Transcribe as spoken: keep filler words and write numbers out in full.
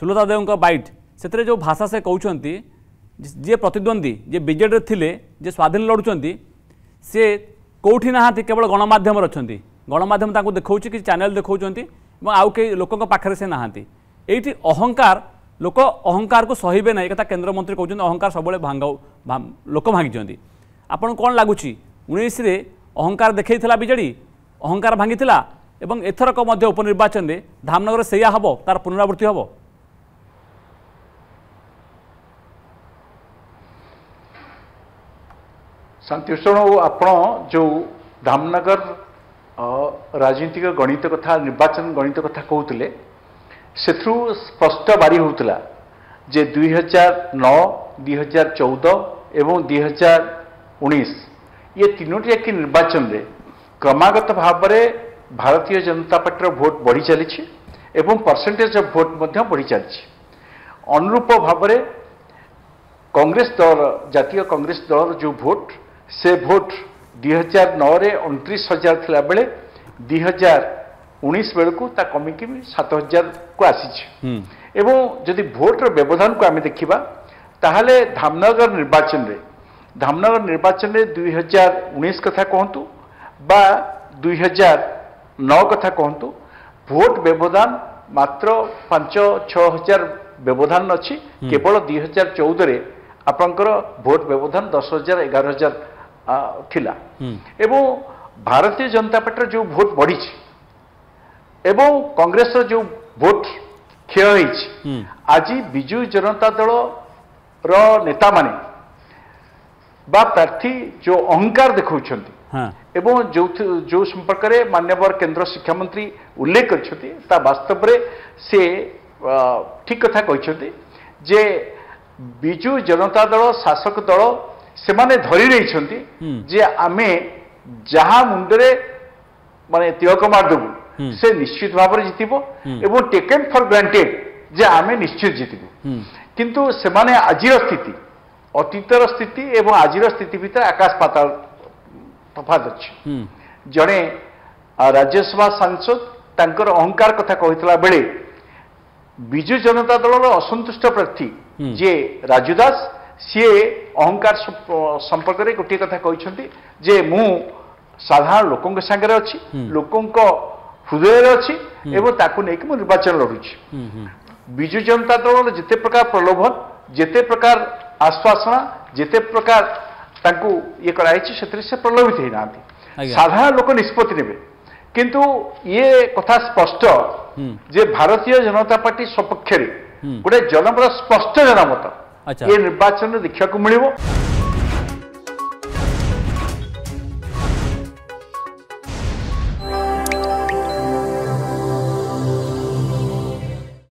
सुलता देव bat से जो भाषा से कहते जी प्रतिद्वंदी जी बीजेडी थे जी स्वाधीन लड़ुंट सी कौटी ना केवल गणमाध्यम अच्छा गणमाध्यम देखा कि चैनल देखा आउ कई लोकों पाखे से नहांती ये अहंकार लोक अहंकार को सहे ना एक केन्द्रमंत्री कहते अहंकार सब भांग लोक भांगी आपन कौन लगुच उन्नीस अहंकार देखा बीजेडी अहंकार भांगी एवं एथरक उपनिर्वाचन में धामनगर से हम तार पुनरावृत्ति हम शांतिभूषण आपण जो धामनगर राजनीतिक गणित कथा निर्वाचन गणित कथा कहते से स्पष्ट बारी होता जे दुई हजार नौ दुई हजार चौदह एवं दुई हजार उन्नीस ये तीनोटी एक निर्वाचन रे क्रमागत भाव में भारतीय जनता पार्टी भोट बढ़ी चली एवं परसेंटेज ऑफ भोट मध्य बढ़ी चली अनुरूप भाव में कांग्रेस दल जातीय कांग्रेस दल जो भोट से भोट दुई हजार नौ उनतीस हजार थिला बेले दुई हजार उन्नीस बेलू कमिकी सात हजार को आसी एवं जदि भोटर व्यवधान को आम देखा ताहले धामनगर निर्वाचन रे धामनगर निर्वाचन रे दुई हजार उन्नीस कथा कहतु बा दुई हजार नौ कथा कहतु भोट व्यवधान मात्र पांच छ हजार व्यवधान अच्छी केवल दुई हजार चौदह आपंकर भोट व्यवधान दस हजार एगार हजार थिला एवं भारतीय जनता पार्टी जो भोट बढ़ी एवं कांग्रेस जो भोट क्षय आज बिजु जनता दल रो नेता माने बा प्रार्थी जो अहंकार देखा एवं जो जो संपर्क में माननीय केंद्र शिक्षा मंत्री उल्लेख करछथि ता वास्तव में से ठीक कथा कहछथि जे बिजु जनता दल शासक दल से माने धरी रही जे आमे जहाँ मुंडरे माने तिलक मारदेबू से निश्चित भाव में जितब एवं टेकन फॉर ग्रांटेड जे आमे निश्चित जितबू किंतु से माने आजिर स्थिति अतीतर स्थिति एवं आजिर स्थिति भीतर आकाश पाताल तफात अच्छी जड़े राज्यसभा सांसद तांकर अहंकार कथा कहता बेले बिजु जनता दल असंतुष्ट प्रार्थी जे राजू दास सी अहंकार संपर्क में गोटे कथा कहते जे मु साधारण लोकों सागर अच्छी लोकों हृदय अच्छी एवं ताकू नहीं मु निर्वाचन लड़ुची बिजु जनता दल जिते प्रकार प्रलोभन जिते प्रकार आश्वासना जिते प्रकार तांकू ये कराई से प्रलोभित होना साधारण लोक निष्पत्ति नेबे किंतु ये कथा स्पष्ट जे भारतीय जनता पार्टी सपक्ष गोटे जनमत स्पष्ट जनमत ये निर्वाचन देखा मिलिबो।